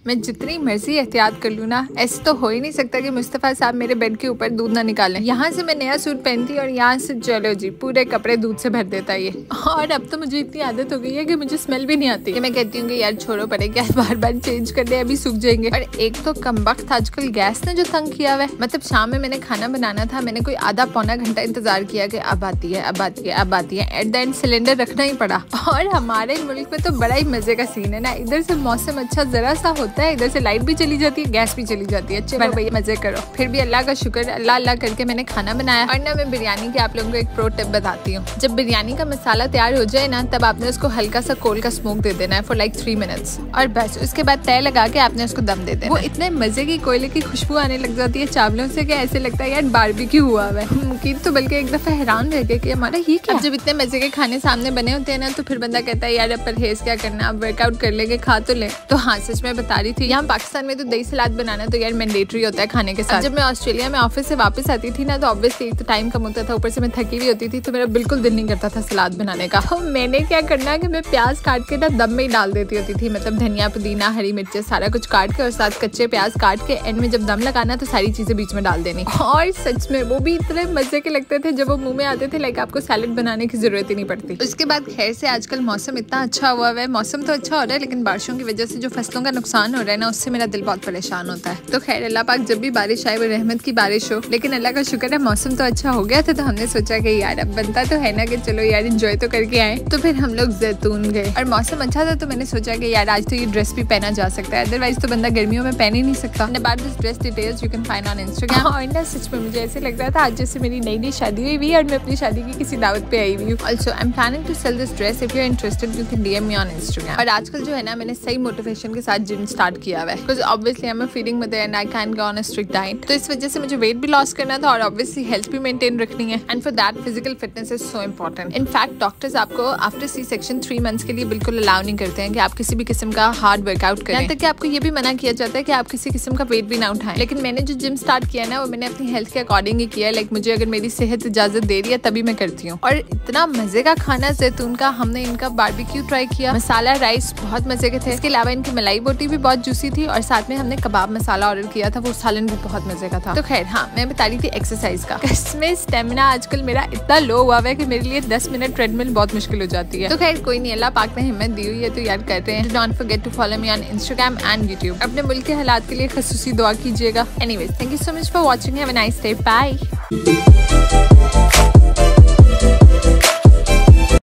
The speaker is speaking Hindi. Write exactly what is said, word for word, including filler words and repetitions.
मैं जितनी मर्जी एहतियात कर लूँ ना, ऐसे तो हो ही नहीं सकता कि मुस्तफ़ा साहब मेरे बेड के ऊपर दूध ना निकालें। यहाँ से मैं नया सूट पहनती और यहाँ से चलो जी पूरे कपड़े दूध से भर देता ये। और अब तो मुझे इतनी आदत हो गई है कि मुझे स्मेल भी नहीं आती कि मैं कहती हूँ कि यार छोड़ो पड़े, क्या बार बार चेंज कर दे, अभी सूख जाएंगे। और एक तो कमबख्त आजकल गैस ने जो तंग किया हुआ है, मतलब शाम में मैंने खाना बनाना था, मैंने कोई आधा पौना घंटा इंतजार किया कि अब आती है अब आती है अब आती है, एट द एंड सिलेंडर रखना ही पड़ा। और हमारे मुल्क में तो बड़ा ही मजे का सीन है ना, इधर से मौसम अच्छा जरा सा होता है, इधर से लाइट भी चली जाती है, गैस भी चली जाती है। चलो भैया मजे करो। फिर भी अल्लाह का शुक्र, अल्लाह अल्लाह करके मैंने खाना बनाया। और ना मैं बिरयानी की आप लोगों को एक प्रो टिप बताती हूँ। जब बिरयानी का मसाला तैयार हो जाए ना, तब आपने उसको हल्का सा कोल का स्मोक दे देना है फॉर लाइक थ्री मिनट्स, और बस उसके बाद तय लगा के आपने उसको दम दे देना। वो इतने मजे की कोयले की खुशबू आने लग जाती है चावलों से कि ऐसे लगता है यार बारबेक्यू हुआ है। मुकीद तो बल्कि एक दफा हैरान रह गए कि हमारा ये क्या। अब जब इतने मजे के खाने सामने बने होते हैं ना, तो फिर बंदा कहता है यार अब परहेज क्या करना, अब वर्कआउट कर लेंगे, खा तो ले। तो हाँ सच में बता रही थी, यहाँ पाकिस्तान में तो दही सलाद बनाना तो यार मैंडेटरी होता है खाने के साथ। जब मैं ऑस्ट्रेलिया में ऑफिस से वापस आती थी ना, तो ऑब्वियसली एक तो टाइम कम होता था, ऊपर से मैं थकी हुई होती थी, तो मेरा बिल्कुल दिल नहीं करता था सलाद बनाने का। तो मैंने क्या करना कि मैं प्याज काट के ना दम में ही डाल देती होती थी, मतलब धनिया पुदीना हरी मिर्चें सारा कुछ काट के और साथ कच्चे प्याज काट के एंड में जब दम लगाना तो सारी चीजें बीच में डाल देनी। और सच में वो भी इतने मजे के लगते थे जब वो मुंह में आते थे, लाइक आपको सैलेड बनाने की जरूरत ही नहीं पड़ती। उसके बाद खैर से आजकल मौसम इतना अच्छा हुआ है, मौसम तो अच्छा हो रहा है लेकिन बारिशों की वजह से जो फसलों का नुकसान हो रहा है ना, उससे मेरा दिल बहुत परेशान होता है। तो खैर अल्लाह पाक जब भी बारिश आए वो रहमत की बारिश हो, लेकिन अल्लाह का शुक्र है मौसम तो अच्छा हो गया था। तो हमने सोचा कि यार अब बनता तो है ना कि चलो यार एंजॉय तो करके आए। तो फिर हम लोग जैतून गए और मौसम अच्छा था, तो मैंने सोचा कि यार आज तो ये ड्रेस भी पहना जा सकता है, अदरवाइज तो बंदा गर्मियों में पहन ही नहीं सकता। About this dress details you can find on Instagram. और ना सच में मुझे ऐसे लग रहा था आज जैसे मेरी नई नई शादी हुई हुई है और मैं अपनी शादी की किसी दावत पे आई हुई हूँ। Also I am planning to sell this dress, if you are interested you can DM me on Instagram. और आजकल जो है ना, मैंने सही मोटिवेशन के साथ जिम स्टार्ट किया हुआ है, because obviously I am a feeding mother and I can go on a strict diet. तो इस वजह से मुझे वेट भी लॉस करना था और ऑब्वियसली हेल्थ भी मेंटेन रखनी है, and for that physical fitness is so important. In fact doctors आपको after C section three months के लिए बिल्कुल अलाउ नहीं करते हैं कि आप किसी भी किस्म का हार्ड वर्कआउट करें, यहाँ तक कि आपको ये भी मना किया जाता है कि आप किसी किस्म का वेट भी ना उठाएं। लेकिन मैंने जो जिम स्टार्ट किया ना, वो मैंने अपनी हेल्थ के अकॉर्डिंग ही किया है। लाइक मुझे अगर मेरी सेहत इजाजत दे रही है तभी मैं करती हूँ। और इतना मजे का खाना जैतून का, हमने इनका बारबेक्यू ट्राई किया, मसाला राइस बहुत मजे के थे। इसके अलावा इनकी मलाई बोटी भी बहुत जूसी थी और साथ में हमने कबाब मसाला ऑर्डर किया था, वो सालन भी बहुत मजे का था। तो खैर हाँ, मैं बता रही थी एक्सरसाइज का, इसमें स्टेमिना आजकल मेरा इतना लो हुआ है कि मेरे लिए दस मिनट ट्रेडमिल बहुत मुश्किल हो जाती है। तो खैर कोई नहीं, अल्लाह पाक ने हिम्मत दी हुई है तो यार कर रहे हैं। Don't forget to follow me on Instagram and YouTube. अपने मुल्क के हालात के लिए खसूसी दुआ कीजिएगा। Anyways, thank you so much for watching, have a nice day, bye.